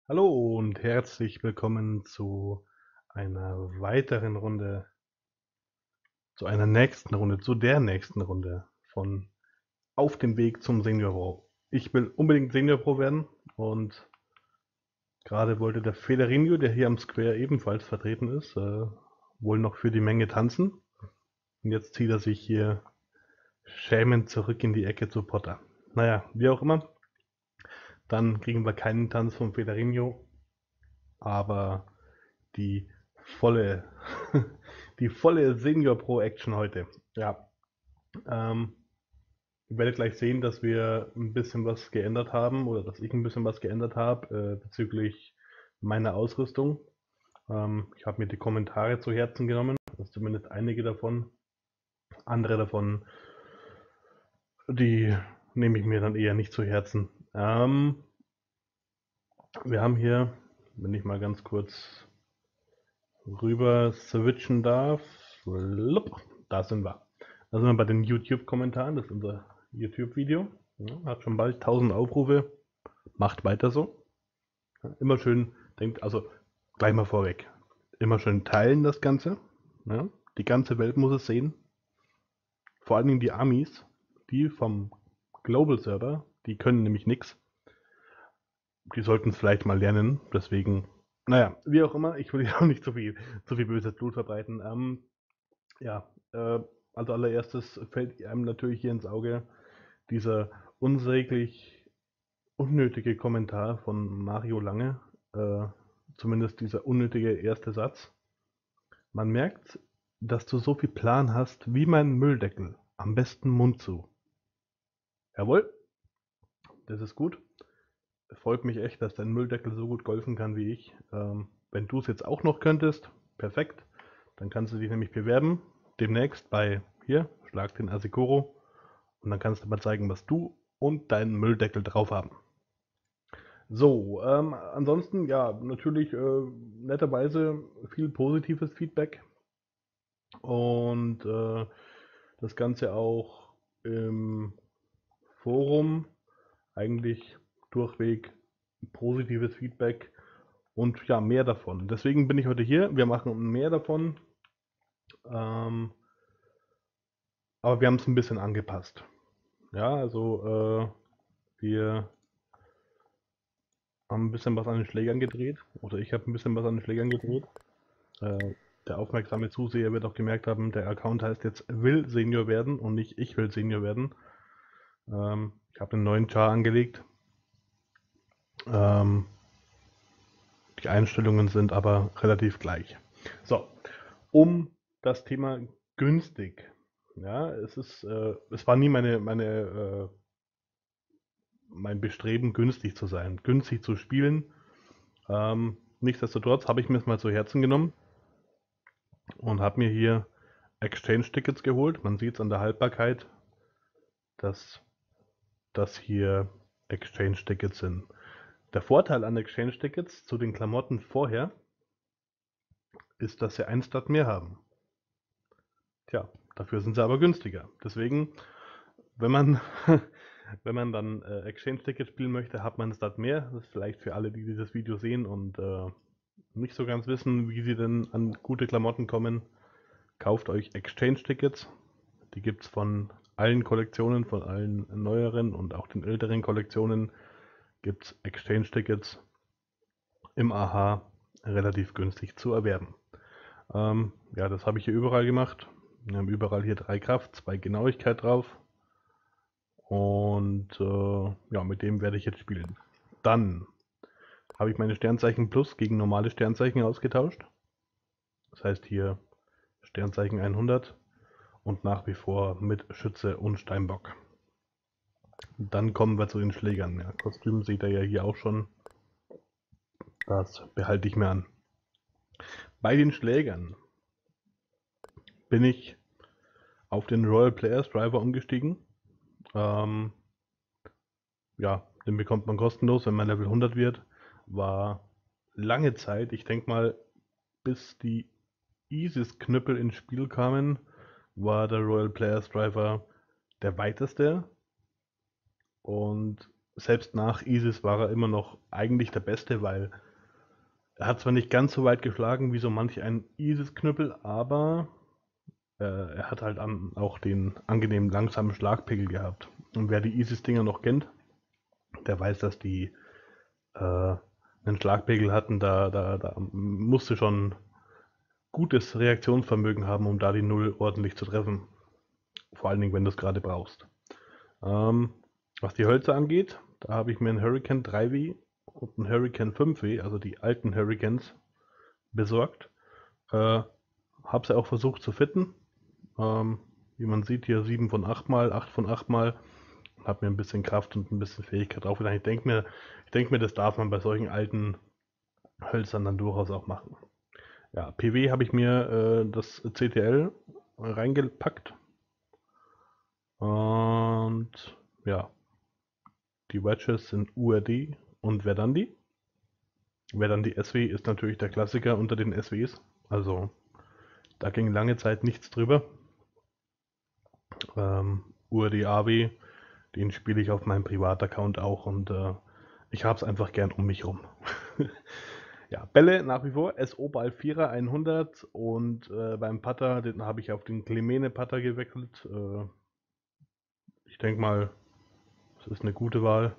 Hallo und herzlich willkommen zu einer weiteren Runde, zu einer nächsten Runde, zu der nächsten Runde von Auf dem Weg zum Senior Pro. Ich will unbedingt Senior Pro werden und gerade wollte der Federinho, der hier am Square ebenfalls vertreten ist, wohl noch für die Menge tanzen. Und jetzt zieht er sich hier schämend zurück in die Ecke zu Potter. Naja, wie auch immer, dann kriegen wir keinen Tanz vom Federinho, aber die volle, die volle Senior Pro Action heute. Ja, ähm, ihr werdet gleich sehen, dass wir ein bisschen was geändert haben oder dass ich ein bisschen was geändert habe bezüglich meiner Ausrüstung. Ich habe mir die Kommentare zu Herzen genommen, also zumindest einige davon. Andere davon, die nehme ich mir dann eher nicht zu Herzen. Wir haben hier, wenn ich mal ganz kurz rüber switchen darf. Da sind wir. Da sind wir bei den YouTube-Kommentaren. Das ist unser YouTube-Video. Ja, hat schon bald 1000 Aufrufe. Macht weiter so. Ja, immer schön, denkt, also gleich mal vorweg. Immer schön teilen das Ganze. Ja, die ganze Welt muss es sehen. Vor allen Dingen die Amis, die vom Global Server, die können nämlich nichts. Die sollten es vielleicht mal lernen. Deswegen, naja, wie auch immer, ich will ja auch nicht zu viel böses Blut verbreiten. Ja, als allererstes fällt einem natürlich hier ins Auge dieser unsäglich unnötige Kommentar von Mario Lange, äh, zumindest dieser unnötige erste Satz. Man merkt, dass du so viel Plan hast wie mein Mülldeckel. Am besten Mund zu. Jawohl, das ist gut. Freut mich echt, dass dein Mülldeckel so gut golfen kann wie ich. Wenn du es jetzt auch noch könntest, perfekt. Dann kannst du dich nämlich bewerben. Demnächst bei hier, Schlag den Asikoro. Und dann kannst du mal zeigen, was du und deinen Mülldeckel drauf haben. So, ansonsten, ja, natürlich netterweise viel positives Feedback und das Ganze auch im Forum eigentlich durchweg positives Feedback und ja, mehr davon. Deswegen bin ich heute hier. Wir machen mehr davon, ähm, aber wir haben es ein bisschen angepasst. Ja, also wir haben ein bisschen was an den Schlägern gedreht. Oder ich habe ein bisschen was an den Schlägern gedreht. Äh, der aufmerksame Zuseher wird auch gemerkt haben, der Account heißt jetzt will Senior werden und nicht ich will Senior werden. Ich habe einen neuen Char angelegt. Ähm, die Einstellungen sind aber relativ gleich. So, um das Thema günstig. Ja, es war nie mein Bestreben, günstig zu sein, günstig zu spielen. Nichtsdestotrotz habe ich mir es mal zu Herzen genommen und habe mir hier Exchange-Tickets geholt. Man sieht es an der Haltbarkeit, dass das hier Exchange-Tickets sind. Der Vorteil an Exchange-Tickets zu den Klamotten vorher ist, dass sie ein Stat mehr haben. Tja, dafür sind sie aber günstiger. Deswegen, wenn man, wenn man dann Exchange-Tickets spielen möchte, hat man ein Stat mehr. Das ist vielleicht für alle, die dieses Video sehen und nicht so ganz wissen, wie sie denn an gute Klamotten kommen. Kauft euch Exchange-Tickets. Die gibt es von allen Kollektionen, von allen neueren und auch den älteren Kollektionen gibt es Exchange-Tickets im AH relativ günstig zu erwerben. Ja, das habe ich hier überall gemacht. Wir haben überall hier 3 Kraft, 2 Genauigkeit drauf. Und ja, mit dem werde ich jetzt spielen. Dann habe ich meine Sternzeichen Plus gegen normale Sternzeichen ausgetauscht. Das heißt hier Sternzeichen 100 und nach wie vor mit Schütze und Steinbock. Dann kommen wir zu den Schlägern. Ja, Kostüm seht ihr ja hier auch schon. Das behalte ich mir an. Bei den Schlägern bin ich auf den Royal Players Driver umgestiegen. Ähm, ja, den bekommt man kostenlos, wenn man Level 100 wird. War lange Zeit, ich denke mal, bis die Isis-Knüppel ins Spiel kamen, war der Royal Players Driver der weiteste und selbst nach Isis war er immer noch eigentlich der Beste, weil er hat zwar nicht ganz so weit geschlagen wie so manch ein Isis-Knüppel, aber er hat halt auch den angenehmen langsamen Schlagpegel gehabt. Und wer die Isis-Dinger noch kennt, der weiß, dass die einen Schlagpegel hatten, da musste schon gutes Reaktionsvermögen haben, um da die Null ordentlich zu treffen. Vor allen Dingen, wenn du es gerade brauchst. Was die Hölzer angeht, da habe ich mir einen Hurricane 3W und einen Hurricane 5W, also die alten Hurricanes, besorgt. Habe sie auch versucht zu fitten. Wie man sieht hier 7 von 8 mal, 8 von 8 mal. Habe mir ein bisschen Kraft und ein bisschen Fähigkeit draufgedacht. Ich denke mir, das darf man bei solchen alten Hölzern dann durchaus auch machen. Ja, PW habe ich mir das CTL reingepackt. Und ja, die Wedges sind URD und Verdandi. Verdandi SW ist natürlich der Klassiker unter den SWs. Also da ging lange Zeit nichts drüber. URD AW, den spiele ich auf meinem Privataccount auch und ich habe es einfach gern um mich rum. Ja, Bälle nach wie vor SO Ball 4er 100 und beim Putter, den habe ich auf den Clemene Putter gewechselt. Ich denke mal, das ist eine gute Wahl.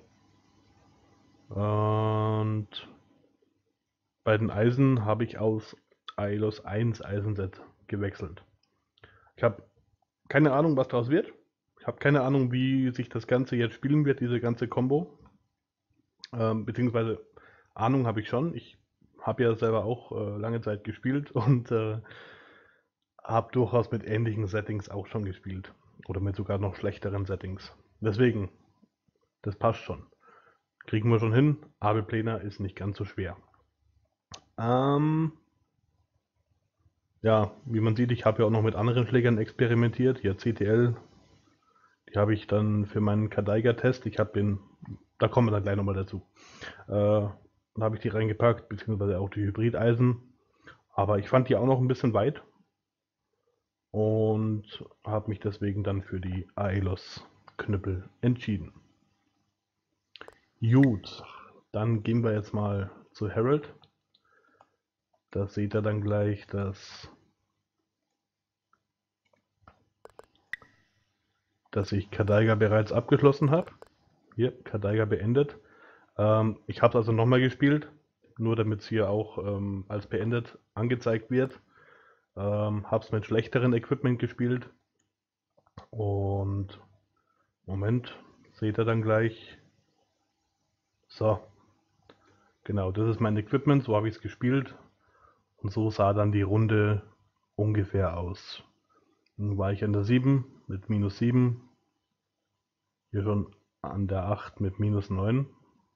Und bei den Eisen habe ich aus Aelos 1 Eisenset gewechselt. Ich habe keine Ahnung, was daraus wird. Ich habe keine Ahnung, wie sich das Ganze jetzt spielen wird, diese ganze Combo. Beziehungsweise Ahnung habe ich schon. Ich habe ja selber auch lange Zeit gespielt und habe durchaus mit ähnlichen Settings auch schon gespielt. Oder mit sogar noch schlechteren Settings. Deswegen, das passt schon. Kriegen wir schon hin. Abel Planer ist nicht ganz so schwer. Ja, wie man sieht, ich habe ja auch noch mit anderen Schlägern experimentiert. Hier CTL, die habe ich dann für meinen Kadaiga-Test, da kommen wir dann gleich nochmal dazu. Dann habe ich die reingepackt, beziehungsweise auch die Hybrideisen. Aber ich fand die auch noch ein bisschen weit und habe mich deswegen dann für die Aelos-Knüppel entschieden. Gut, dann gehen wir jetzt mal zu Harold. Da seht ihr dann gleich, dass ich Kadaiga bereits abgeschlossen habe. Hier, Kadaiga beendet. Ich habe es also nochmal gespielt, nur damit es hier auch als beendet angezeigt wird. Habe es mit schlechterem Equipment gespielt. Und Moment, seht ihr dann gleich. So, genau, das ist mein Equipment, so habe ich es gespielt. Und so sah dann die Runde ungefähr aus. Dann war ich an der 7 mit minus 7. Hier schon an der 8 mit minus 9.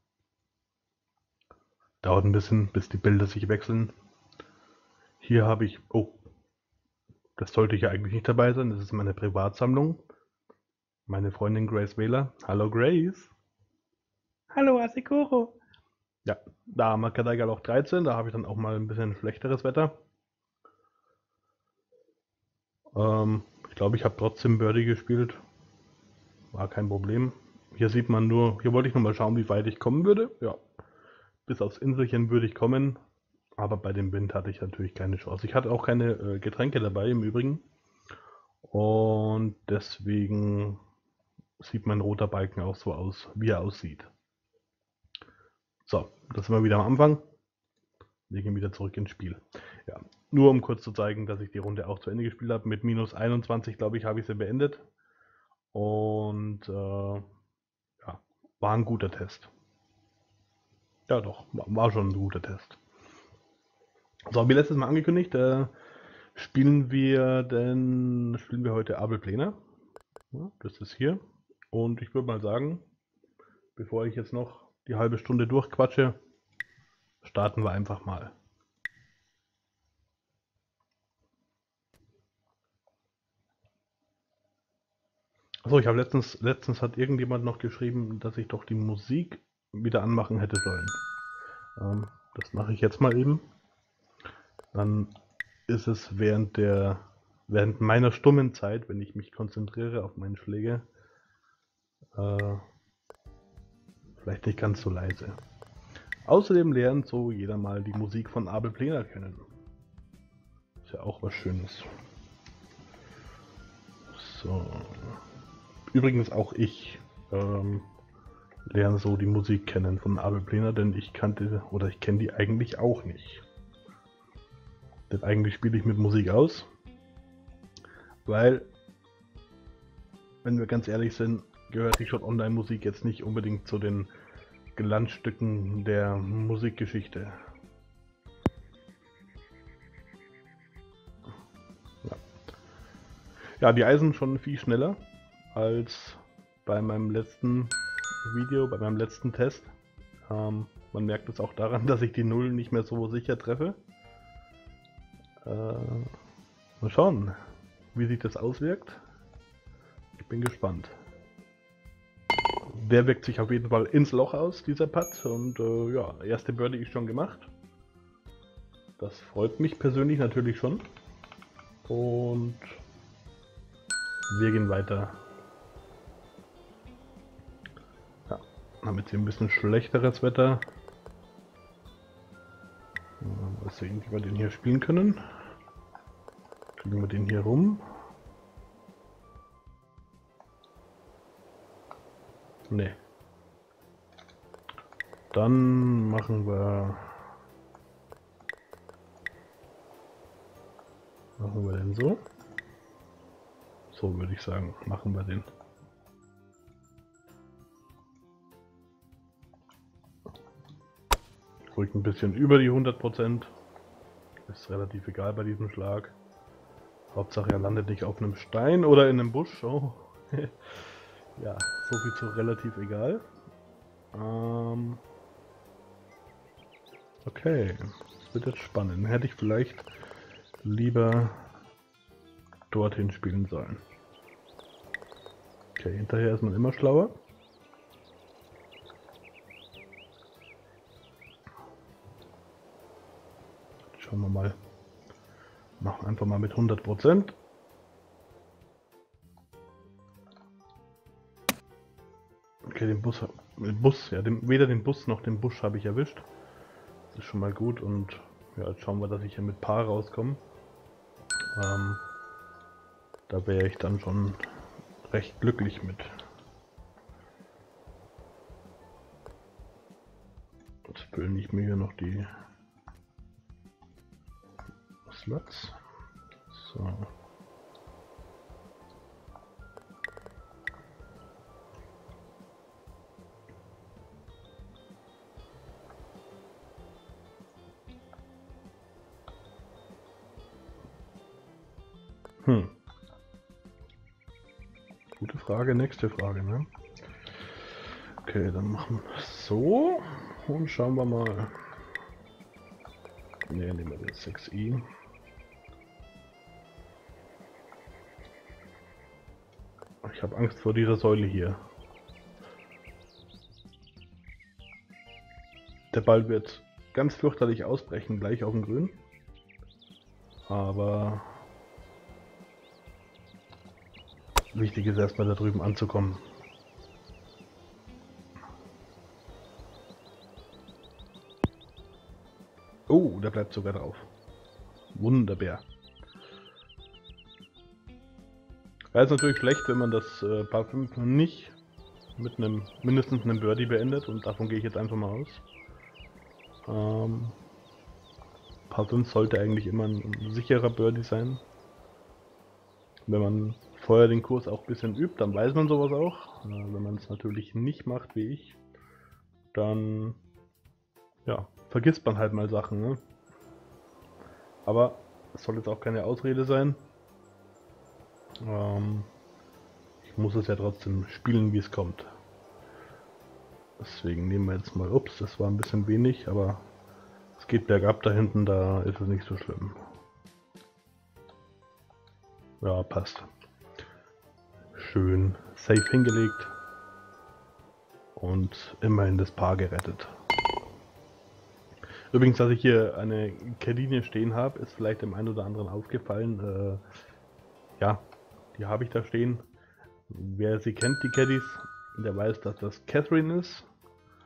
Dauert ein bisschen, bis die Bilder sich wechseln. Hier habe ich, oh, das sollte ja eigentlich nicht dabei sein, das ist meine Privatsammlung. Meine Freundin Grace Wähler. Hallo Grace. Hallo Asikoro. Ja, da haben wir Kadaiga Loch 13, da habe ich dann auch mal ein bisschen schlechteres Wetter. Ich glaube, ich habe trotzdem Birdie gespielt. War kein Problem. Hier sieht man nur, hier wollte ich nur mal schauen, wie weit ich kommen würde. Ja, bis aufs Inselchen würde ich kommen. Aber bei dem Wind hatte ich natürlich keine Chance. Ich hatte auch keine Getränke dabei im Übrigen. Und deswegen sieht mein roter Balken auch so aus, wie er aussieht. So, das sind wir wieder am Anfang. Wir gehen wieder zurück ins Spiel. Ja, nur um kurz zu zeigen, dass ich die Runde auch zu Ende gespielt habe. Mit minus 21, glaube ich, habe ich sie beendet. Und ja, war ein guter Test. Ja, doch, war schon ein guter Test. So, wie letztes Mal angekündigt, spielen wir heute Abel Planer. Ja, das ist hier. Und ich würde mal sagen, bevor ich jetzt noch die halbe Stunde durchquatsche, starten wir einfach mal. Achso, ich habe letztens hat irgendjemand noch geschrieben, dass ich doch die Musik wieder anmachen hätte sollen. Das mache ich jetzt mal eben. Dann ist es während meiner stummen Zeit, wenn ich mich konzentriere auf meinen Schläger, Vielleicht nicht ganz so leise. Außerdem lernt so jeder mal die Musik von Abel Plehner kennen. Ist ja auch was Schönes. So. Übrigens auch ich lerne so die Musik kennen von Abel Plehner, denn ich kenne die eigentlich auch nicht. Denn eigentlich spiele ich mit Musik aus, weil, wenn wir ganz ehrlich sind, gehört die Shot Online Musik jetzt nicht unbedingt zu den Glanzstücken der Musikgeschichte. Ja, die Eisen schon viel schneller als bei meinem letzten Video, bei meinem letzten Test. Man merkt es auch daran, dass ich die Nullen nicht mehr so sicher treffe. Mal schauen, wie sich das auswirkt. Ich bin gespannt. Der wirkt sich auf jeden Fall ins Loch aus, dieser Putt. Und ja, erste Birdie ist schon gemacht. Das freut mich persönlich natürlich schon. Und wir gehen weiter. Ja, haben jetzt hier ein bisschen schlechteres Wetter. Mal sehen, wie wir den hier spielen können. Kriegen wir den hier rum? Ne. Dann machen wir den so. So würde ich sagen, machen wir den. Ruhig ein bisschen über die 100%. Ist relativ egal bei diesem Schlag. Hauptsache er landet nicht auf einem Stein oder in einem Busch. Oh. Ja, so viel zu relativ egal. Okay, das wird jetzt spannend. Hätte ich vielleicht lieber dorthin spielen sollen. Okay, hinterher ist man immer schlauer. Schauen wir mal. Machen einfach mal mit 100%. Okay, weder den Bus noch den Busch habe ich erwischt. Das ist schon mal gut und ja, jetzt schauen wir, dass ich hier mit Paar rauskomme. Da wäre ich dann schon recht glücklich mit. Jetzt füllen ich mir hier noch die Slots. So. Gute Frage, nächste Frage, ne? Okay, dann machen wir es so und schauen wir mal. Ne, nehmen wir den 6i. Ich habe Angst vor dieser Säule hier. Der Ball wird ganz fürchterlich ausbrechen, gleich auf dem Grün. Aber wichtig ist erstmal da drüben anzukommen. Oh, der bleibt sogar drauf. Wunderbar. Ja, ist natürlich schlecht, wenn man das Par 5 nicht mit mindestens einem Birdie beendet, und davon gehe ich jetzt einfach mal aus. Par 5 sollte eigentlich immer ein sicherer Birdie sein. Wenn man vorher den Kurs auch ein bisschen übt, dann weiß man sowas auch. Wenn man es natürlich nicht macht wie ich, dann ja, vergisst man halt mal Sachen, ne? Aber es soll jetzt auch keine Ausrede sein. Ich muss es ja trotzdem spielen, wie es kommt. Deswegen nehmen wir jetzt mal, ups, das war ein bisschen wenig, aber es geht bergab da hinten, da ist es nicht so schlimm. Ja, passt. Schön safe hingelegt und immerhin das Paar gerettet. Übrigens, dass ich hier eine Kardine stehen habe, ist vielleicht dem einen oder anderen aufgefallen. Ja, die habe ich da stehen. Wer sie kennt, die Caddies, der weiß, dass das Catherine ist.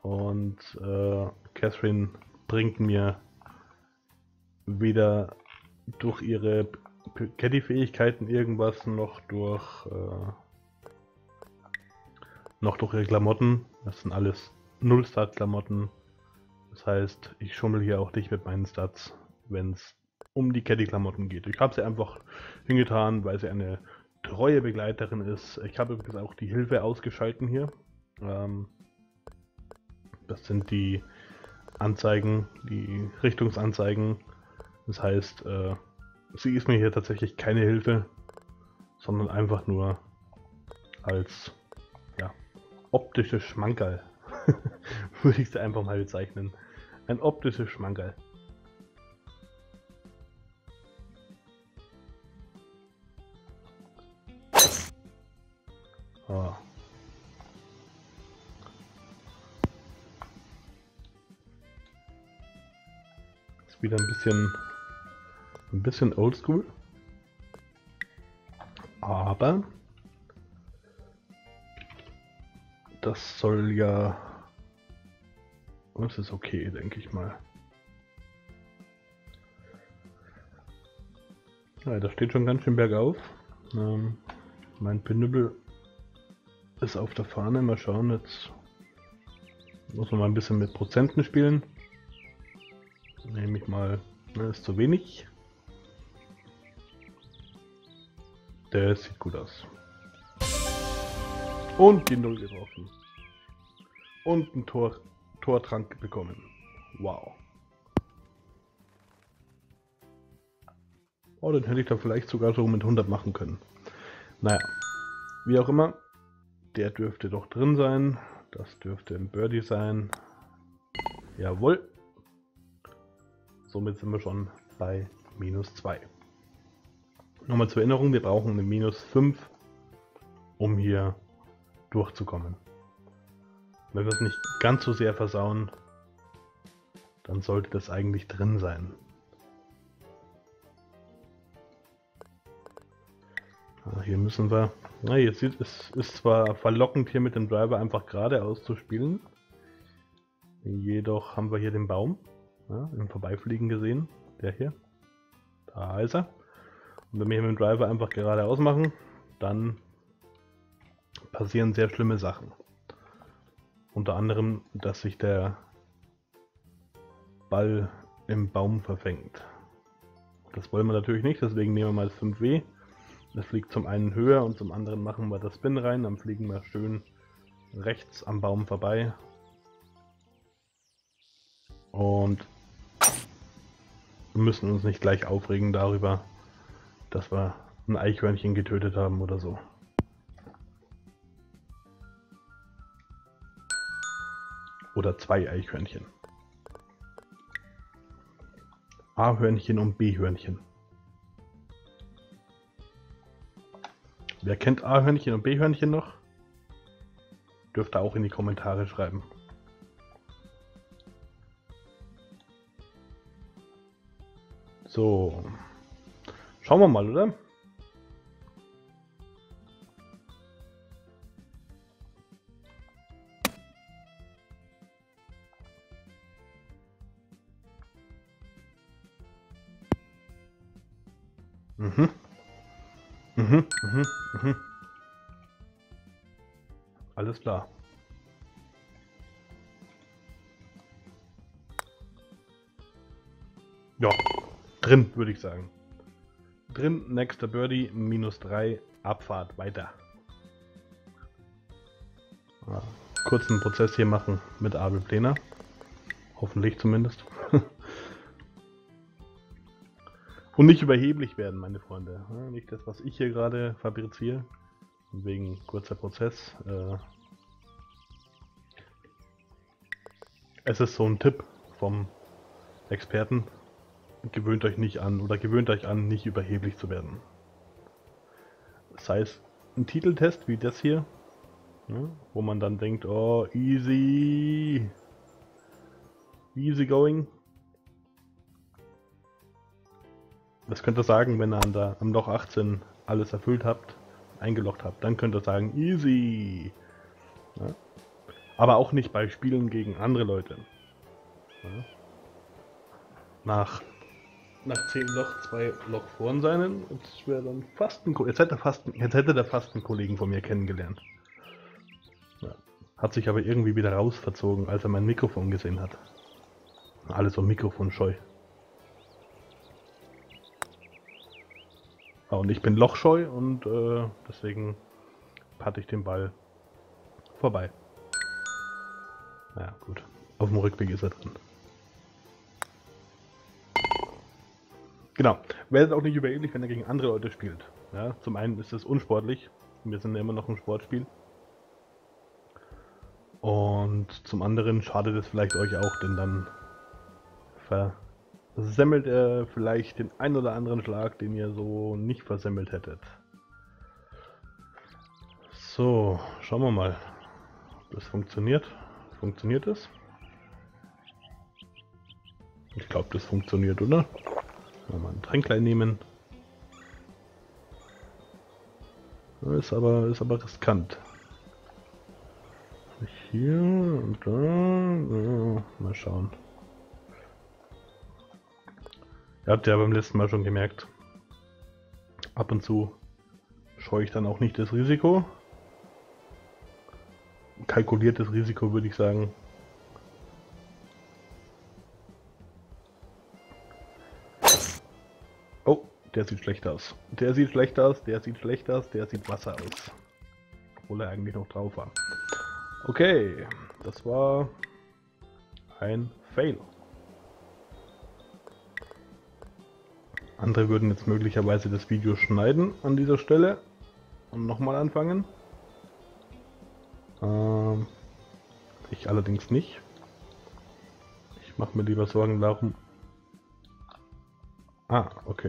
Und Catherine bringt mir weder durch ihre Caddy-Fähigkeiten irgendwas, noch durch ihre Klamotten. Das sind alles Null-Start-Klamotten. Das heißt, ich schummel hier auch nicht mit meinen Stats, wenn es um die Caddy-Klamotten geht. Ich habe sie einfach hingetan, weil sie eine treue Begleiterin ist. Ich habe übrigens auch die Hilfe ausgeschalten hier. Das sind die Anzeigen, die Richtungsanzeigen. Das heißt, sie ist mir hier tatsächlich keine Hilfe, sondern einfach nur als optisches Schmankerl. Würde ich sie einfach mal bezeichnen. Ein optisches Schmankerl. Oh. Ist wieder ein bisschen oldschool. Aber das soll ja... Das ist okay, denke ich mal. Ja, das steht schon ganz schön bergauf. Mein Pinüppel ist auf der Fahne. Mal schauen, jetzt muss man mal ein bisschen mit Prozenten spielen. Nehme ich mal, ist zu wenig. Der sieht gut aus. Und die 0 getroffen. Und ein Tortrank bekommen. Wow. Oh, den hätte ich da vielleicht sogar so mit 100 machen können. Naja, wie auch immer. Der dürfte doch drin sein. Das dürfte ein Birdie sein. Jawohl. Somit sind wir schon bei -2. Nochmal zur Erinnerung, wir brauchen eine -5, um hier durchzukommen. Wenn wir es nicht ganz so sehr versauen, dann sollte das eigentlich drin sein. Hier müssen wir... Na, ihr seht, es ist zwar verlockend hier mit dem Driver einfach geradeaus zu spielen, jedoch haben wir hier den Baum im Vorbeifliegen gesehen, der hier. Da ist er. Und wenn wir hier mit dem Driver einfach geradeaus machen, dann passieren sehr schlimme Sachen. Unter anderem, dass sich der Ball im Baum verfängt. Das wollen wir natürlich nicht, deswegen nehmen wir mal das 5W. Das fliegt zum einen höher und zum anderen machen wir das Spin rein, dann fliegen wir schön rechts am Baum vorbei. Und müssen uns nicht gleich aufregen darüber, dass wir ein Eichhörnchen getötet haben oder so. Oder 2 Eichhörnchen. A-Hörnchen und B-Hörnchen. Wer kennt A-Hörnchen und B-Hörnchen noch? Dürft ihr auch in die Kommentare schreiben. So. Schauen wir mal, oder? Alles klar. Ja, drin würde ich sagen. Drin, nächster Birdie, -3, Abfahrt, weiter. Ja, kurzen Prozess hier machen mit Abel Plena. Hoffentlich zumindest. Und nicht überheblich werden, meine Freunde. Ja, nicht das, was ich hier gerade fabriziere. Wegen kurzer Prozess. Es ist so ein Tipp vom Experten. Gewöhnt euch nicht an oder gewöhnt euch an, nicht überheblich zu werden. Sei es ein Titeltest wie das hier, ne, wo man dann denkt, oh, easy going. Das könnt ihr sagen, wenn ihr am Loch 18 alles erfüllt habt, eingeloggt habt, dann könnt ihr sagen, easy. Ja. Aber auch nicht bei Spielen gegen andere Leute. Ja. Nach 10 Loch 2 Loch vorn seinen, jetzt wäre dann fast ein jetzt hätte der fast einen Kollegen von mir kennengelernt. Ja. Hat sich aber irgendwie wieder rausverzogen, als er mein Mikrofon gesehen hat. Alles so mikrofonscheu. Und ich bin lochscheu und deswegen hatte ich den Ball vorbei. Ja, gut. Auf dem Rückweg ist er drin. Genau. Werdet auch nicht überheblich, wenn er gegen andere Leute spielt. Ja, zum einen ist es unsportlich. Wir sind ja immer noch ein Sportspiel. Und zum anderen schadet es vielleicht euch auch, denn dann versemmelt er vielleicht den ein oder anderen Schlag, den ihr so nicht versemmelt hättet. So, schauen wir mal. Das funktioniert. Funktioniert es? Ich glaube, das funktioniert, oder? Mal ein Tränklein nehmen. Ist aber riskant. Hier und da. Ja, mal schauen. Ihr habt ja beim letzten Mal schon gemerkt, ab und zu scheue ich dann auch nicht das Risiko. Kalkuliertes Risiko, würde ich sagen. Oh, der sieht schlecht aus. Der sieht schlecht aus, der sieht schlecht aus, der sieht Wasser aus. Obwohl er eigentlich noch drauf war. Okay, das war ein Fail. Andere würden jetzt möglicherweise das Video schneiden an dieser Stelle und nochmal anfangen. Ich allerdings nicht. Ich mache mir lieber Sorgen darum. Ah, okay.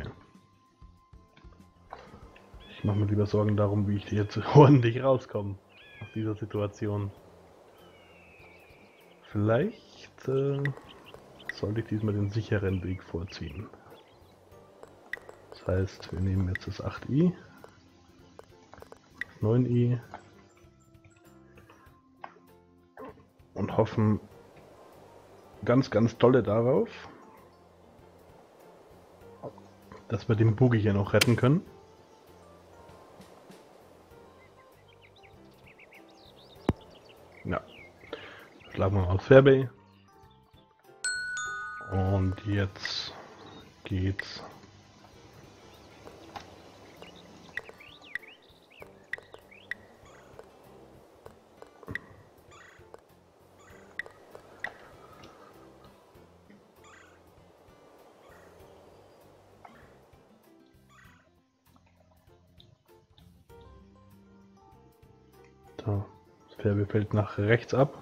Ich mache mir lieber Sorgen darum, wie ich jetzt ordentlich rauskomme aus dieser Situation. Vielleicht sollte ich diesmal den sicheren Weg vorziehen. Das heißt, wir nehmen jetzt das 8i, das 9i und hoffen ganz dolle darauf, dass wir den Boogie hier noch retten können. Ja, schlagen wir mal aufs Fairway. Und jetzt geht's. Da, das Fairway fällt nach rechts ab.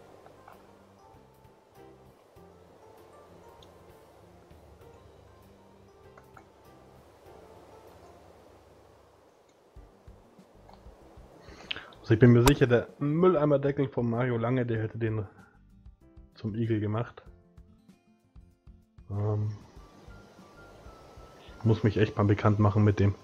Also ich bin mir sicher, der Mülleimerdeckel von Mario Lange, der hätte den zum Igel gemacht. Ich muss mich echt mal bekannt machen mit dem.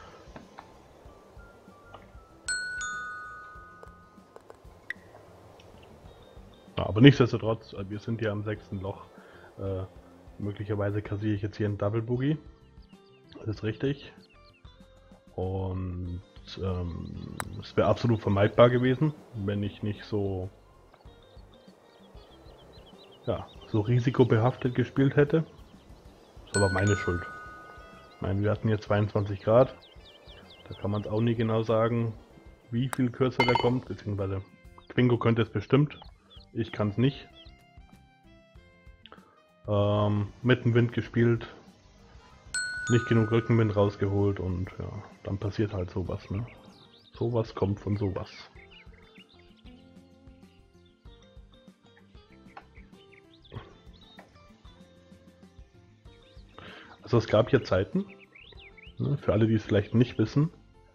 Ja, aber nichtsdestotrotz, wir sind ja am 6. Loch. Möglicherweise kassiere ich jetzt hier einen Double Boogie. Das ist richtig. Und es wäre absolut vermeidbar gewesen, wenn ich nicht so risikobehaftet gespielt hätte. Das ist aber meine Schuld. Ich meine, wir hatten hier 22 Grad. Da kann man es auch nie genau sagen, wie viel kürzer der kommt, beziehungsweise Quingo könnte es bestimmt. Ich kann es nicht. Mit dem Wind gespielt. Nicht genug Rückenwind rausgeholt und ja, dann passiert halt sowas, ne? Sowas kommt von sowas. Also es gab hier Zeiten, ne, für alle, die es vielleicht nicht wissen.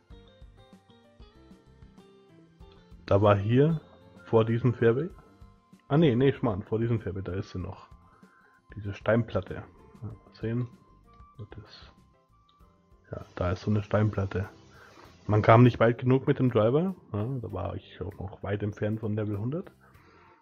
Da war hier vor diesem Fairway. Ah nee, Schmarrn, vor diesem Fairway, da ist sie noch. Diese Steinplatte. Ja, mal sehen. Das, ja, da ist so eine Steinplatte. Man kam nicht weit genug mit dem Driver. Ja, da war ich auch noch weit entfernt von Level 100.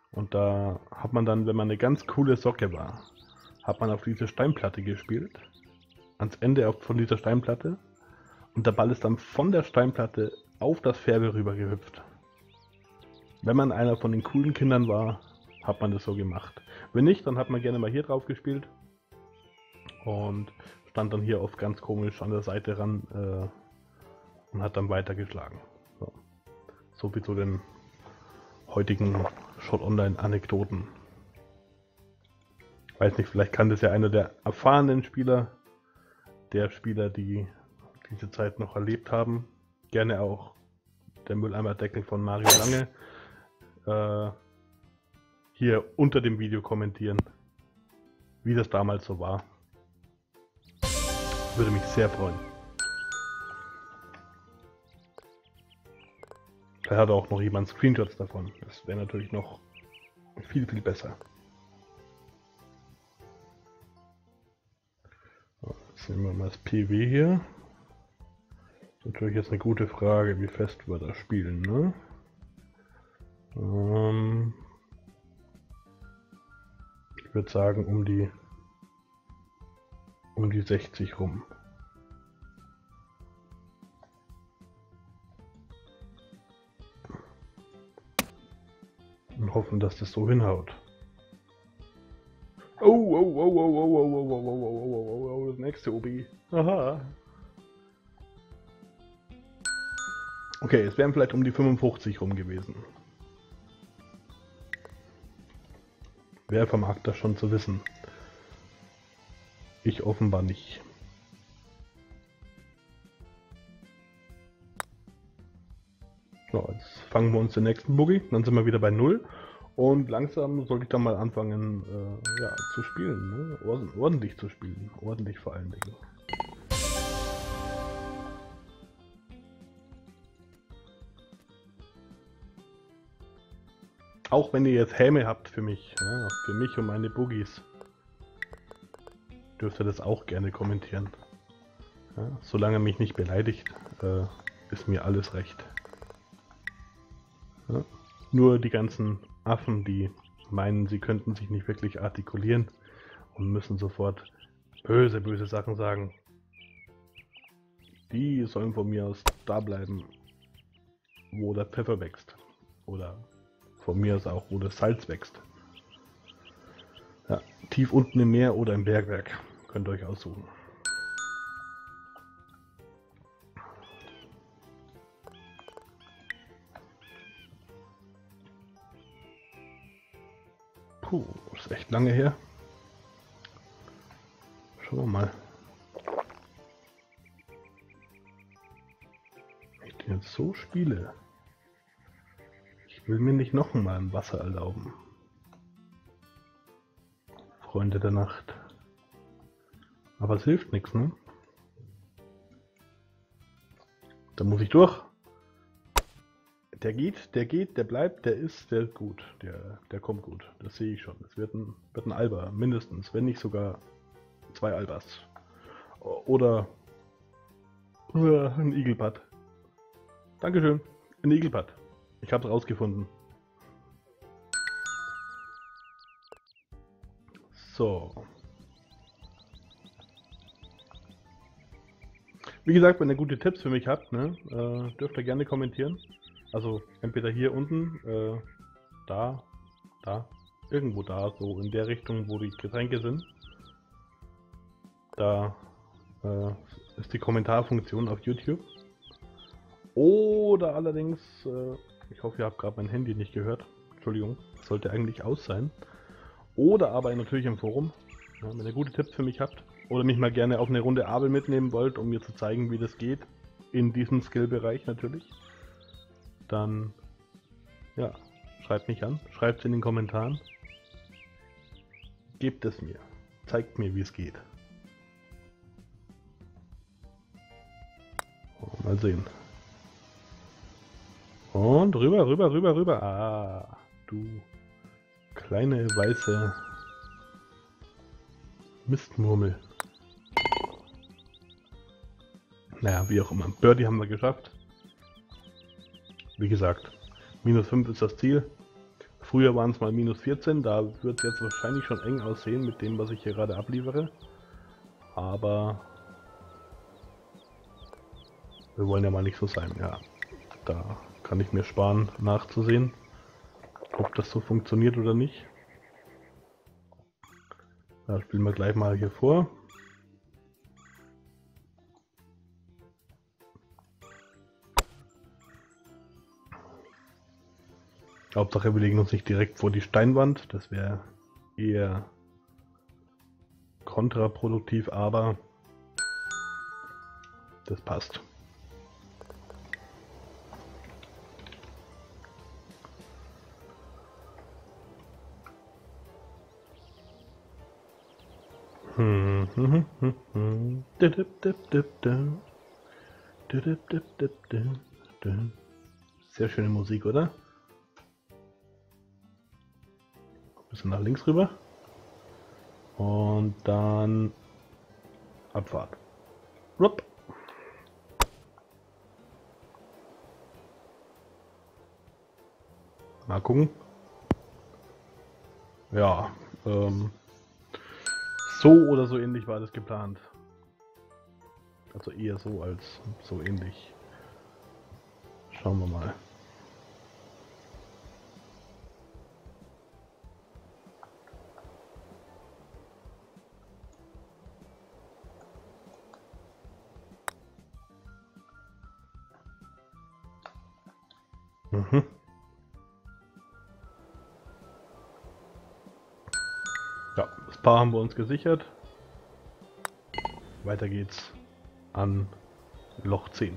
Und da hat man dann, wenn man eine ganz coole Socke war, hat man auf diese Steinplatte gespielt. Ans Ende von dieser Steinplatte. Und der Ball ist dann von der Steinplatte auf das Färbe rüber gehüpft. Wenn man einer von den coolen Kindern war, hat man das so gemacht. Wenn nicht, dann hat man gerne mal hier drauf gespielt. Und stand dann hier oft ganz komisch an der Seite ran und hat dann weitergeschlagen. So viel zu den heutigen Shot Online Anekdoten. Weiß nicht, vielleicht kann das ja einer der erfahrenen Spieler, die diese Zeit noch erlebt haben. Gerne auch der Mülleimerdeckel von Mario Lange hier unter dem Video kommentieren, wie das damals so war. Würde mich sehr freuen. Vielleicht hat auch noch jemand Screenshots davon. Das wäre natürlich noch viel, viel besser. So, jetzt nehmen wir mal das PW hier. Das ist natürlich jetzt eine gute Frage, wie fest wir da spielen, ne? Ich würde sagen um die 60 rum. Und hoffen, dass das so hinhaut. Oh, das nächste OB. Aha. Okay, es wären vielleicht um die 55 rum gewesen. Wer vermag das schon zu wissen? Ich offenbar nicht. So, jetzt fangen wir uns den nächsten Boogie, dann sind wir wieder bei 0. Und langsam sollte ich dann mal anfangen ja, zu spielen, ne? Ordentlich zu spielen, ordentlich vor allen Dingen. Auch wenn ihr jetzt Häme habt für mich, ja, für mich und meine Boogies, dürft ihr das auch gerne kommentieren. Ja, solange mich nicht beleidigt, ist mir alles recht. Ja, nur die ganzen Affen, die meinen, sie könnten sich nicht wirklich artikulieren und müssen sofort böse, böse Sachen sagen, die sollen von mir aus da bleiben, wo der Pfeffer wächst. Oder von mir aus auch, wo das Salz wächst. Ja, tief unten im Meer oder im Bergwerk. Könnt ihr euch aussuchen. Puh, das ist echt lange her. Schauen wir mal. Wenn ich den jetzt so spiele. Ich will mir nicht noch mal im Wasser erlauben. Freunde der Nacht. Aber es hilft nichts, ne? Da muss ich durch. Der geht, der bleibt, der ist, der ist gut. Der kommt gut. Das sehe ich schon. Es wird ein Alba, mindestens. Wenn nicht sogar 2 Albas. Oder ein Igelpad. Dankeschön. Ein Igelpad. Ich habe es rausgefunden. So. Wie gesagt, wenn ihr gute Tipps für mich habt, ne, dürft ihr gerne kommentieren. Also entweder hier unten, da, irgendwo da, so in der Richtung, wo die Getränke sind. Da ist die Kommentarfunktion auf YouTube. Oder allerdings, ich hoffe, ihr habt gerade mein Handy nicht gehört. Entschuldigung, das sollte eigentlich aus sein. Oder aber natürlich im Forum, ja, wenn ihr gute Tipps für mich habt. Oder mich mal gerne auf eine Runde Abel mitnehmen wollt, um mir zu zeigen, wie das geht. In diesem Skill-Bereich natürlich. Dann, ja, schreibt mich an. Schreibt es in den Kommentaren. Gebt es mir. Zeigt mir, wie es geht. Mal sehen. Und rüber, rüber, rüber, rüber. Ah, du kleine weiße Mistmurmel. Naja, wie auch immer. Birdie haben wir geschafft. Wie gesagt, -5 ist das Ziel. Früher waren es mal minus 14, da wird es jetzt wahrscheinlich schon eng aussehen mit dem, was ich hier gerade abliefere. Aber wir wollen ja mal nicht so sein, ja. Da kann ich mir sparen, nachzusehen, ob das so funktioniert oder nicht. Da spielen wir gleich mal hier vor. Hauptsache wir legen uns nicht direkt vor die Steinwand, das wäre eher kontraproduktiv, aber das passt. Sehr schöne Musik, oder? Ein bisschen nach links rüber. Und dann Abfahrt. Rupp. Mal gucken. Ja, so oder so ähnlich war das geplant. Also eher so als so ähnlich. Schauen wir mal. Mhm. Ja, das Paar haben wir uns gesichert. Weiter geht's an Loch 10.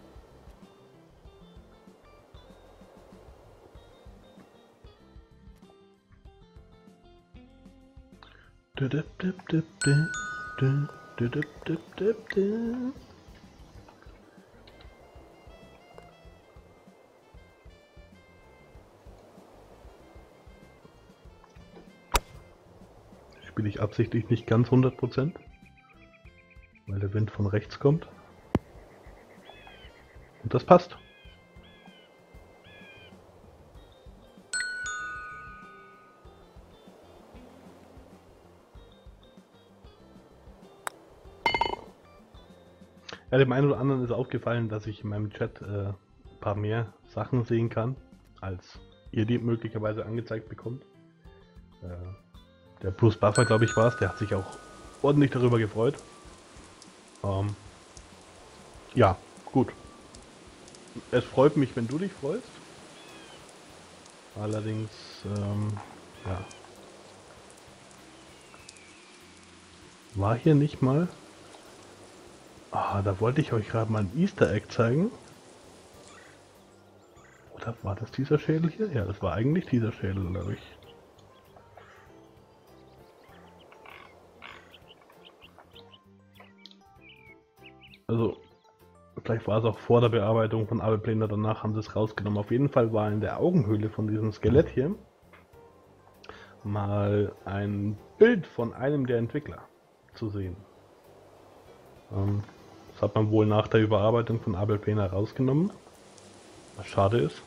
Spiele ich absichtlich nicht ganz 100%, weil der Wind von rechts kommt. Und das passt. Ja, dem einen oder anderen ist aufgefallen, dass ich in meinem Chat ein paar mehr Sachen sehen kann, als ihr die möglicherweise angezeigt bekommt. Der Bruce Buffer, glaube ich, war es, der hat sich auch ordentlich darüber gefreut. Ja, gut. Es freut mich, wenn du dich freust. Allerdings, ja. War hier nicht mal... Ah, da wollte ich euch gerade mal ein Easter Egg zeigen. Oder war das dieser Schädel hier? Ja, das war eigentlich dieser Schädel, glaube ich. Also, vielleicht war es auch vor der Bearbeitung von Abelplaner, danach haben sie es rausgenommen. Auf jeden Fall war in der Augenhöhle von diesem Skelett hier mal ein Bild von einem der Entwickler zu sehen. Das hat man wohl nach der Überarbeitung von Abelplaner rausgenommen. Was schade ist.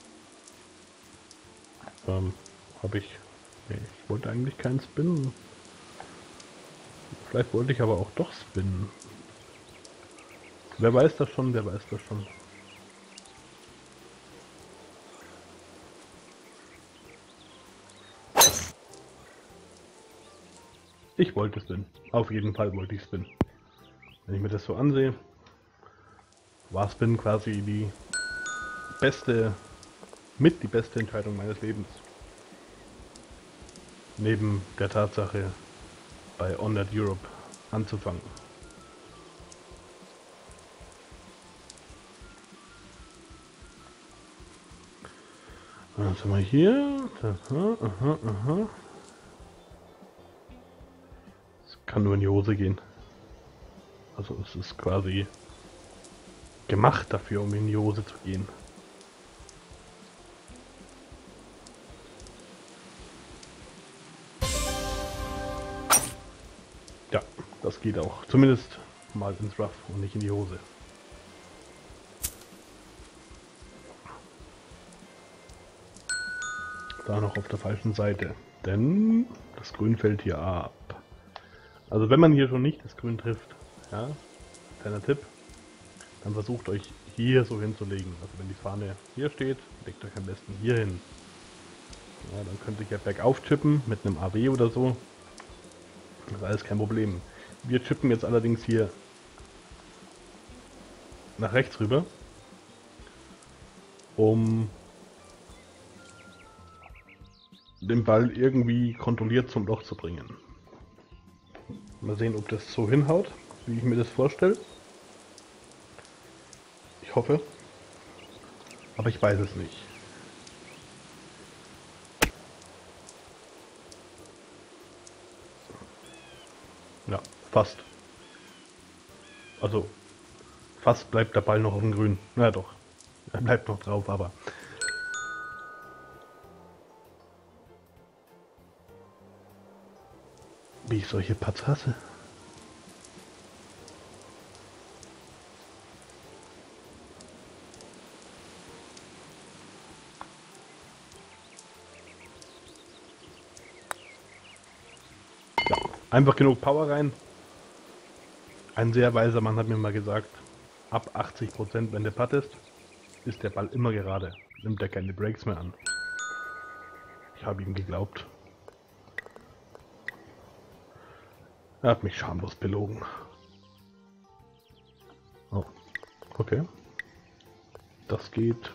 Habe ich... Nee, ich wollte eigentlich keinen Spinnen. Vielleicht wollte ich aber auch doch spinnen. Wer weiß das schon, wer weiß das schon. Ich wollte spinnen. Auf jeden Fall wollte ich spinnen. Wenn ich mir das so ansehe, war Spinnen quasi die beste Entscheidung meines Lebens. Neben der Tatsache, bei Honored Europe anzufangen. Was haben wir hier? Aha. Es kann nur in die Hose gehen. Also es ist quasi gemacht dafür, um in die Hose zu gehen. Ja, das geht auch. Zumindest mal ins Rough und nicht in die Hose. da noch auf der falschen Seite. Denn das Grün fällt hier ab. Also wenn man hier schon nicht das Grün trifft, ja, kleiner Tipp, dann versucht euch hier so hinzulegen. Also wenn die Fahne hier steht, legt euch am besten hier hin. Ja, dann könnt ihr ja bergauf chippen mit einem AW oder so. Das ist alles kein Problem. Wir chippen jetzt allerdings hier nach rechts rüber, um den Ball irgendwie kontrolliert zum Loch zu bringen. Mal sehen, ob das so hinhaut, wie ich mir das vorstelle. Ich hoffe. Aber ich weiß es nicht. Ja, fast. Also, fast bleibt der Ball noch auf dem Grün. Na doch, er bleibt noch drauf, aber... Wie ich solche Putts hasse. Ja, einfach genug Power rein. Ein sehr weiser Mann hat mir mal gesagt, ab 80%, wenn der puttest, ist der Ball immer gerade. Nimmt er keine Breaks mehr an. Ich habe ihm geglaubt. Er hat mich schamlos belogen. Oh, okay. Das geht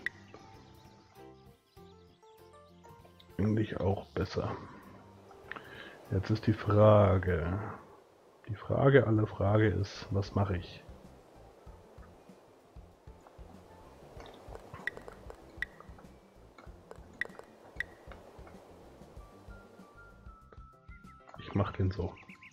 eigentlich auch besser. Jetzt ist die Frage. Die Frage aller Frage ist, was mache ich? Ich mache den so.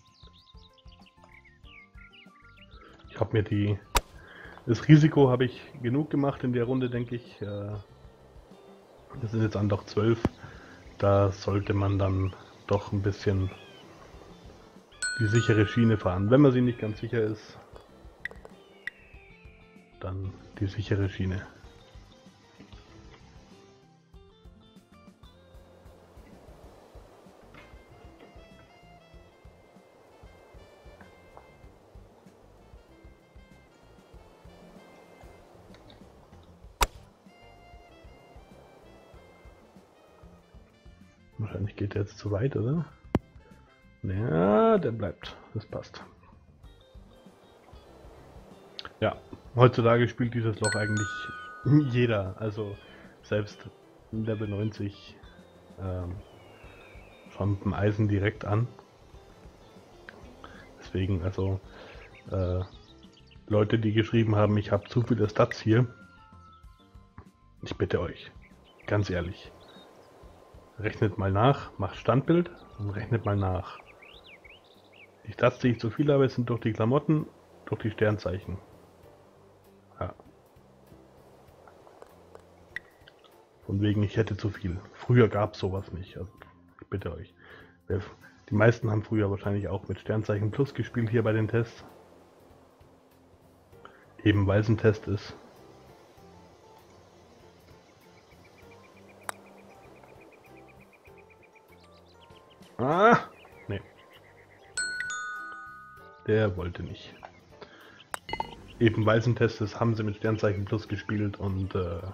Ich habe mir das Risiko habe ich genug gemacht in der Runde, denke ich. Das sind jetzt an doch 12. Da sollte man dann doch ein bisschen die sichere Schiene fahren. Wenn man sich nicht ganz sicher ist, dann die sichere Schiene. Wahrscheinlich geht der jetzt zu weit, oder? Ja, der bleibt. Das passt. Ja, heutzutage spielt dieses Loch eigentlich jeder. Also selbst Level 90 schon mit dem Eisen direkt an. Deswegen, also Leute, die geschrieben haben, ich habe zu viele Stats hier. Ich bitte euch, ganz ehrlich. Rechnet mal nach, macht Standbild und rechnet mal nach. Die Stats, die ich zu viel habe, sind durch die Klamotten, durch die Sternzeichen. Ja. Von wegen, ich hätte zu viel. Früher gab es sowas nicht. Also, ich bitte euch. Die meisten haben früher wahrscheinlich auch mit Sternzeichen Plus gespielt hier bei den Tests. Eben weil es ein Test ist. Ah! Nee. Der wollte nicht. Eben weil es ein Test ist, haben sie mit Sternzeichen Plus gespielt und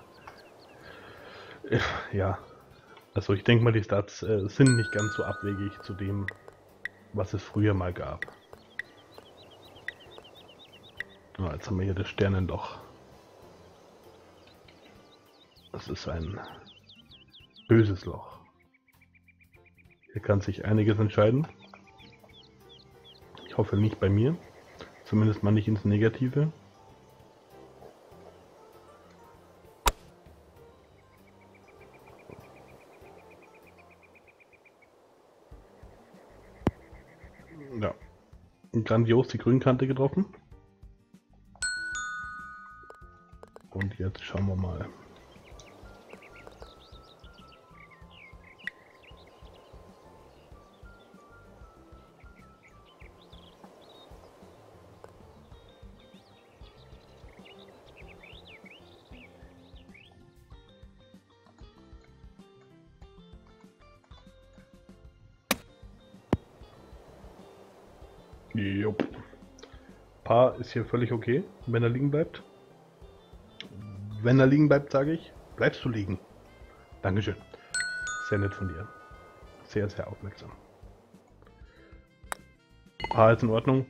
ja. Also ich denke mal, die Stats sind nicht ganz so abwegig zu dem, was es früher mal gab. Oh, jetzt haben wir hier das Sternenloch. Das ist ein böses Loch. Hier kann sich einiges entscheiden. Ich hoffe nicht bei mir. Zumindest mal nicht ins Negative. Ja. Grandios die Grünkante getroffen. Und jetzt schauen wir mal. Jupp. Paar ist hier völlig okay, wenn er liegen bleibt. Wenn er liegen bleibt, sage ich, bleibst du liegen. Dankeschön. Sehr nett von dir. Sehr, sehr aufmerksam. Paar ist in Ordnung.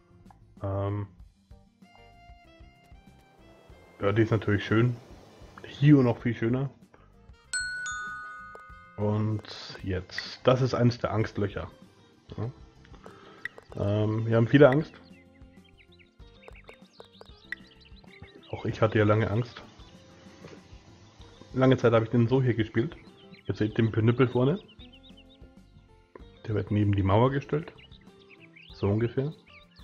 Ja, die ist natürlich schön. Hier noch viel schöner. Und jetzt. Das ist eines der Angstlöcher. Ja. Wir haben viele Angst. Auch ich hatte ja lange Angst. Lange Zeit habe ich den so hier gespielt. Ihr seht den Pinüppel vorne. Der wird neben die Mauer gestellt. So ungefähr.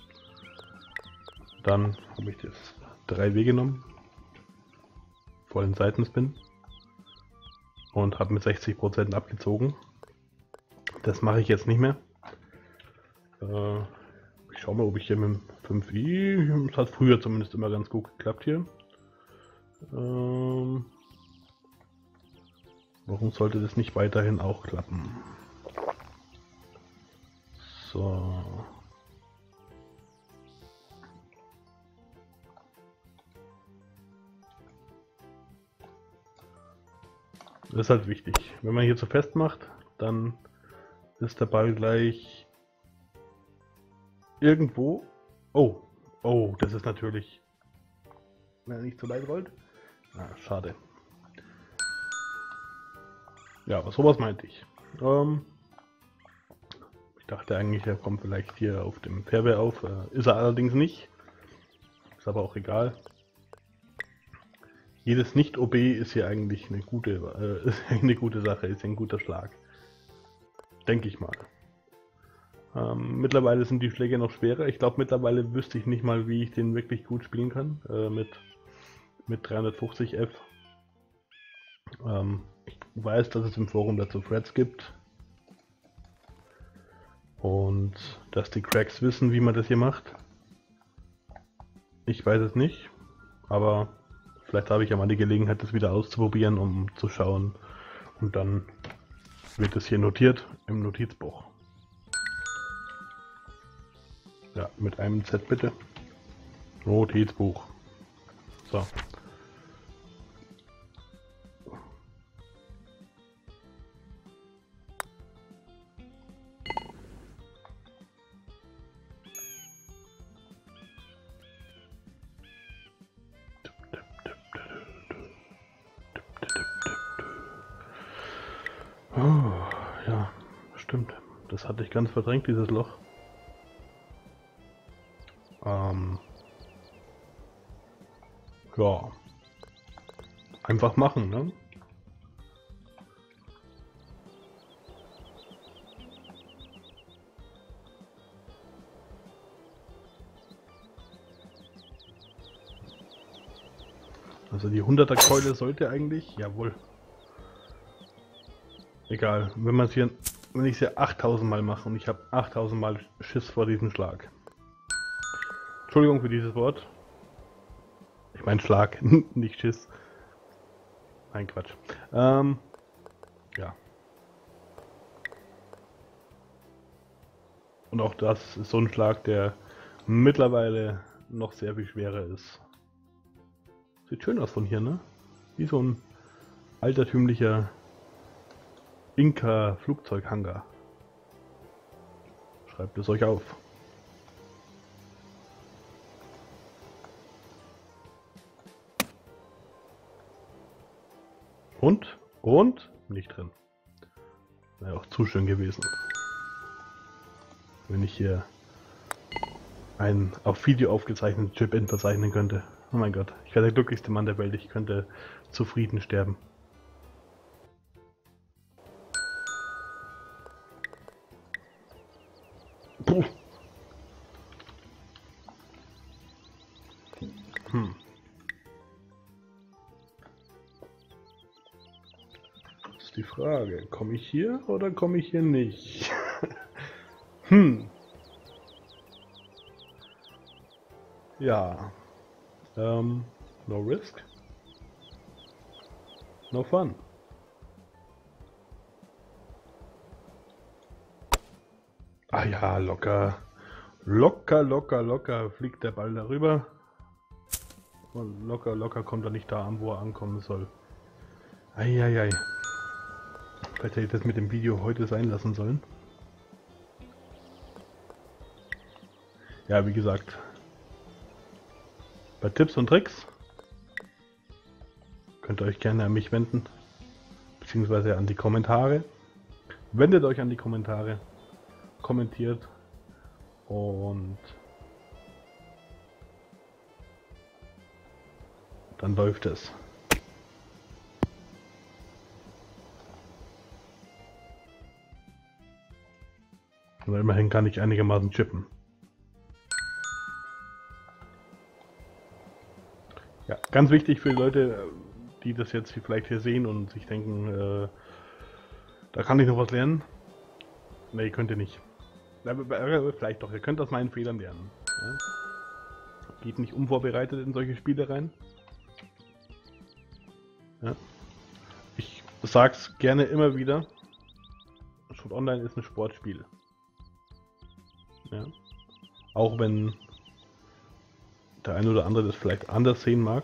Dann habe ich das 3W genommen. Vollen Seitenspin. Und habe mit 60% abgezogen. Das mache ich jetzt nicht mehr. Ich schaue mal, ob ich hier mit dem 5i, das hat früher zumindest immer ganz gut geklappt hier. Warum sollte das nicht weiterhin auch klappen? So. Das ist halt wichtig. Wenn man hier zu fest macht, dann ist der Ball gleich irgendwo. Oh, oh, das ist natürlich, wenn er nicht zu weit rollt. Ah, schade. Ja, sowas meinte ich. Ich dachte eigentlich, er kommt vielleicht hier auf dem Fairway auf. Ist er allerdings nicht. Ist aber auch egal. Jedes Nicht-OB ist hier eigentlich eine gute Sache, ist ein guter Schlag. Denke ich mal. Mittlerweile sind die Schläge noch schwerer. Ich glaube, mittlerweile wüsste ich nicht mal, wie ich den wirklich gut spielen kann. Mit 350F. Ich weiß, dass es im Forum dazu Threads gibt. Und dass die Cracks wissen, wie man das hier macht. Ich weiß es nicht. Aber vielleicht habe ich ja mal die Gelegenheit, das wieder auszuprobieren, um zu schauen. Und dann wird es hier notiert im Notizbuch. Ja, mit einem Z bitte. Notizbuch. So. Oh, ja, stimmt. Das hatte ich ganz verdrängt, dieses Loch. Ja. Einfach machen, ne? Also die 100er Keule sollte eigentlich, jawohl. Egal, wenn ich es hier 8000 Mal mache und ich habe 8000 Mal Schiss vor diesem Schlag. Entschuldigung für dieses Wort. Ich meine Schlag, nicht Schiss. Nein, Quatsch. Ja. Und auch das ist so ein Schlag, der mittlerweile noch sehr viel schwerer ist. Sieht schön aus von hier, ne? Wie so ein altertümlicher Inka-Flugzeughangar. Schreibt es euch auf. Und? Nicht drin. Wäre auch zu schön gewesen. Wenn ich hier einen auf Video aufgezeichneten Chip-In verzeichnen könnte. Oh mein Gott, ich wäre der glücklichste Mann der Welt. Ich könnte zufrieden sterben. Puh. Das ist die Frage. Komme ich hier oder komme ich hier nicht? Ja. No risk. No fun. Ah ja, locker. Locker, locker, locker fliegt der Ball darüber. Und locker, locker kommt er nicht da an, wo er ankommen soll. Eieiei. Vielleicht hätte ich das mit dem Video heute sein lassen sollen. Ja, wie gesagt. Bei Tipps und Tricks könnt ihr euch gerne an mich wenden. Beziehungsweise an die Kommentare. Wendet euch an die Kommentare. Kommentiert. Und dann läuft es. Aber immerhin kann ich einigermaßen chippen. Ja, ganz wichtig für die Leute, die das jetzt vielleicht hier sehen und sich denken, da kann ich noch was lernen. Ne, könnt ihr nicht. Vielleicht doch, ihr könnt aus meinen Fehlern lernen. Ja? Geht nicht unvorbereitet in solche Spiele rein. Ja? Ich sag's gerne immer wieder, Shot Online ist ein Sportspiel. Ja? Auch wenn der eine oder andere das vielleicht anders sehen mag.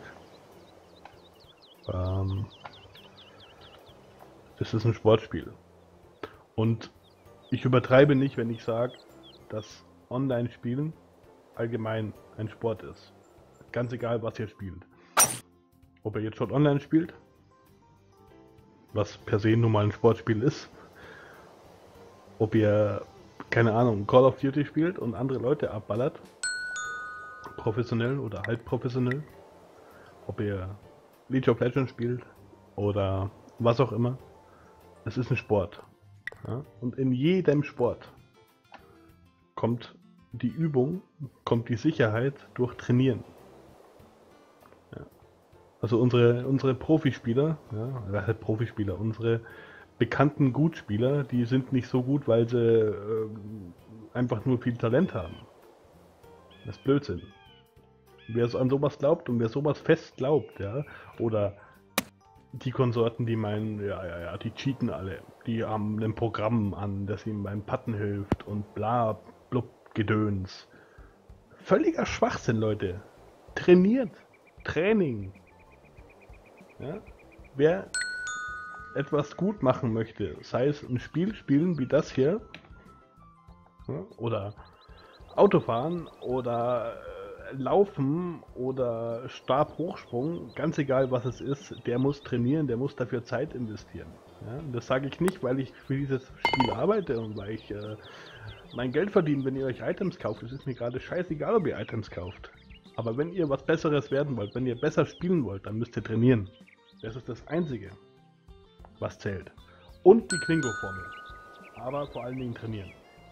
Das ist ein Sportspiel. Und ich übertreibe nicht, wenn ich sage, dass Online-Spielen allgemein ein Sport ist. Ganz egal, was ihr spielt. Ob ihr jetzt schon online spielt, was per se nun mal ein Sportspiel ist. Ob ihr, keine Ahnung, Call of Duty spielt und andere Leute abballert. Professionell oder halb professionell. Ob ihr League of Legends spielt oder was auch immer. Es ist ein Sport. Ja? Und in jedem Sport kommt die Übung, kommt die Sicherheit durch Trainieren. Ja. Also unsere Profispieler, ja, Profispieler, unsere bekannten Gutspieler, die sind nicht so gut, weil sie einfach nur viel Talent haben. Das ist Blödsinn. Wer so an sowas glaubt und wer sowas fest glaubt, ja, oder die Konsorten, die meinen, ja, die cheaten alle, die haben ein Programm an, das ihnen beim Patten hilft und bla, blub, Gedöns. Völliger Schwachsinn, Leute. Trainiert. Training. Ja? Wer etwas gut machen möchte, sei es ein Spiel spielen wie das hier, ja, oder Autofahren oder Laufen oder Stabhochsprung, ganz egal was es ist, der muss trainieren, der muss dafür Zeit investieren. Ja? Das sage ich nicht, weil ich für dieses Spiel arbeite und weil ich mein Geld verdiene, wenn ihr euch Items kauft. Es ist mir gerade scheißegal, ob ihr Items kauft. Aber wenn ihr was Besseres werden wollt, wenn ihr besser spielen wollt, dann müsst ihr trainieren. Das ist das Einzige, was zählt. Und die Klingo-Formel. Aber vor allen Dingen trainieren.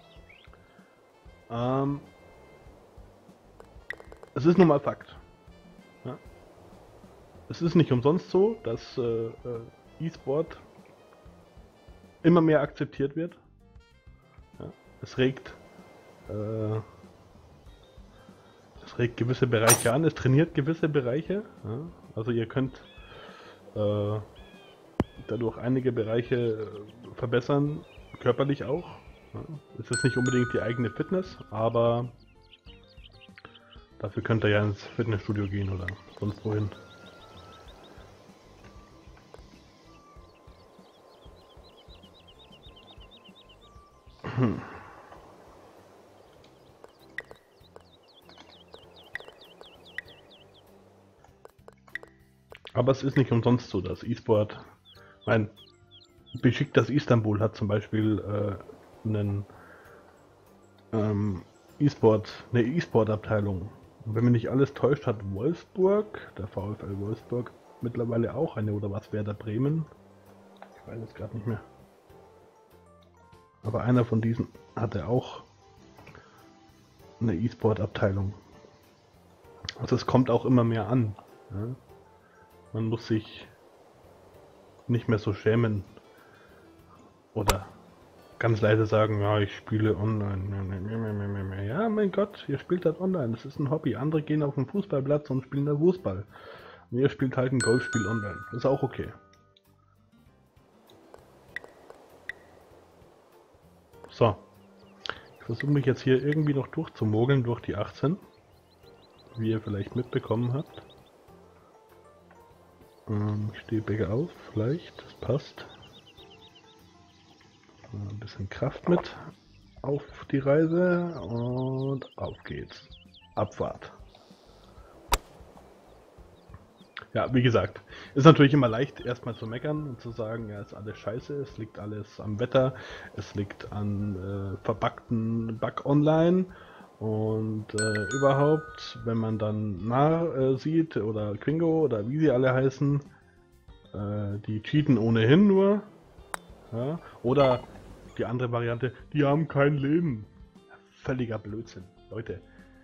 Es ist nun mal Fakt. Ja? Es ist nicht umsonst so, dass E-Sport immer mehr akzeptiert wird. Ja? Es regt gewisse Bereiche an, es trainiert gewisse Bereiche. Ja? Also ihr könnt dadurch einige Bereiche verbessern, körperlich auch. Ja? Es ist nicht unbedingt die eigene Fitness, aber dafür könnt ihr ja ins Fitnessstudio gehen oder sonst wohin. Aber es ist nicht umsonst so, dass E-Sport, Besiktas Istanbul hat zum Beispiel eine E-Sport-Abteilung. Und wenn mich nicht alles täuscht, hat Wolfsburg, der VfL Wolfsburg, mittlerweile auch eine, oder was, Werder Bremen? Ich weiß es gerade nicht mehr. Aber einer von diesen hatte auch eine E-Sport-Abteilung. Also es kommt auch immer mehr an. Ja? Man muss sich nicht mehr so schämen oder ganz leise sagen, ja, ich spiele online. Ja, mein Gott, ihr spielt halt online, das ist ein Hobby. Andere gehen auf den Fußballplatz und spielen da Fußball. Und ihr spielt halt ein Golfspiel online. Das ist auch okay. So. Ich versuche mich jetzt hier irgendwie noch durchzumogeln durch die 18, wie ihr vielleicht mitbekommen habt. Ich stehe Bäcker auf, vielleicht, das passt. Ein bisschen Kraft mit auf die Reise und auf geht's. Abfahrt. Ja, wie gesagt, ist natürlich immer leicht, erstmal zu meckern und zu sagen, ja, ist alles scheiße, es liegt alles am Wetter, es liegt an verbuggten Bug online und überhaupt, wenn man dann sieht oder Quingo oder wie sie alle heißen, die cheaten ohnehin nur, ja, oder die andere Variante, die haben kein Leben. Völliger Blödsinn, Leute.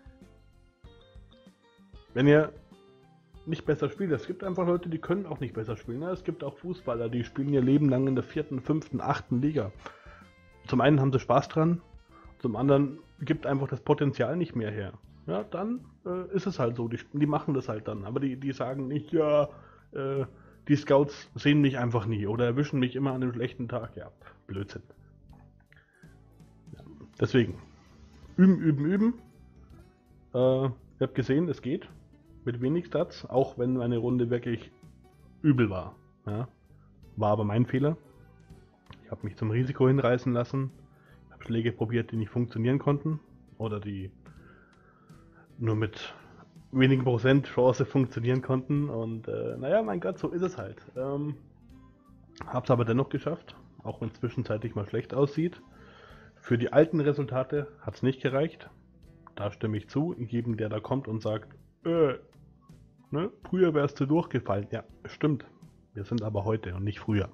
Wenn ihr nicht besser spielt. Es gibt einfach Leute, die können auch nicht besser spielen. Es gibt auch Fußballer, die spielen ihr Leben lang in der 4., 5., 8. Liga. Zum einen haben sie Spaß dran, zum anderen gibt einfach das Potenzial nicht mehr her. Ja, dann ist es halt so, die machen das halt dann. Aber die sagen nicht, ja, die Scouts sehen mich einfach nie oder erwischen mich immer an einem schlechten Tag. Ja, Blödsinn. Ja, deswegen, üben, üben, üben. Ihr habt gesehen, es geht. Mit wenig Stats, auch wenn meine Runde wirklich übel war. Ja? War aber mein Fehler. Ich habe mich zum Risiko hinreißen lassen, habe Schläge probiert, die nicht funktionieren konnten oder die nur mit wenigen Prozent Chance funktionieren konnten und naja, mein Gott, so ist es halt. Hab's aber dennoch geschafft, auch wenn es zwischenzeitlich mal schlecht aussieht. Für die alten Resultate hat es nicht gereicht. Da stimme ich zu, jedem, der da kommt und sagt, ne, früher wärst du durchgefallen. Ja, stimmt. Wir sind aber heute und nicht früher.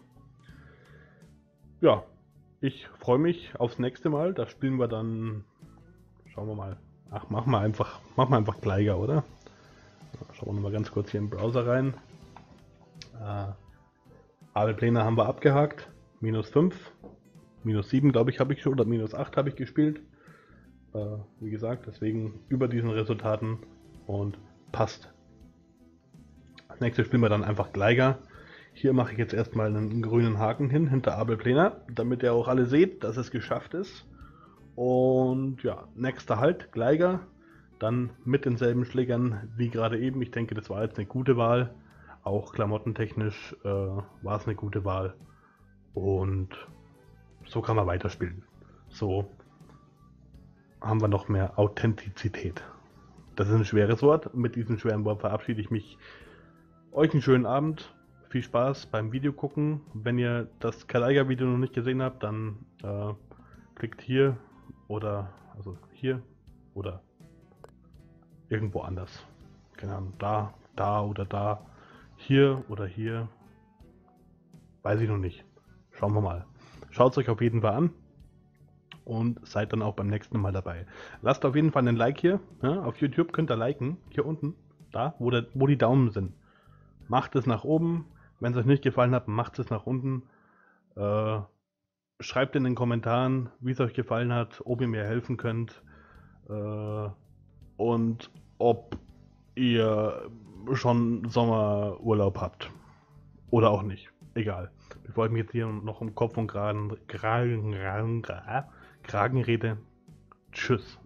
Ja, ich freue mich aufs nächste Mal. Da spielen wir dann. Schauen wir mal. Ach, machen wir einfach Gleiger, oder? Schauen wir nochmal ganz kurz hier im Browser rein. Abelpläne haben wir abgehakt. -5. -7, glaube ich, habe ich schon. Oder -8 habe ich gespielt. Wie gesagt, deswegen über diesen Resultaten und passt. Als nächstes spielen wir dann einfach Gleiger. Hier mache ich jetzt erstmal einen grünen Haken hin, hinter Abelpläner, damit ihr auch alle seht, dass es geschafft ist. Und ja, nächster Halt, Gleiger. Dann mit denselben Schlägern wie gerade eben. Ich denke, das war jetzt eine gute Wahl. Auch klamottentechnisch war es eine gute Wahl. Und so kann man weiterspielen. So haben wir noch mehr Authentizität. Das ist ein schweres Wort. Mit diesem schweren Wort verabschiede ich mich. Euch einen schönen Abend, viel Spaß beim Video gucken. Wenn ihr das Kalaiga-Video noch nicht gesehen habt, dann klickt hier oder irgendwo anders. Keine Ahnung, da oder da, hier oder hier. Weiß ich noch nicht. Schauen wir mal. Schaut es euch auf jeden Fall an und seid dann auch beim nächsten Mal dabei. Lasst auf jeden Fall einen Like hier. Ja, auf YouTube könnt ihr liken, hier unten, da, wo die Daumen sind. Macht es nach oben. Wenn es euch nicht gefallen hat, macht es nach unten. Schreibt in den Kommentaren, wie es euch gefallen hat, ob ihr mir helfen könnt und ob ihr schon Sommerurlaub habt. Oder auch nicht. Egal. Bevor ich mich jetzt hier noch um Kopf und Kragen rede. Tschüss.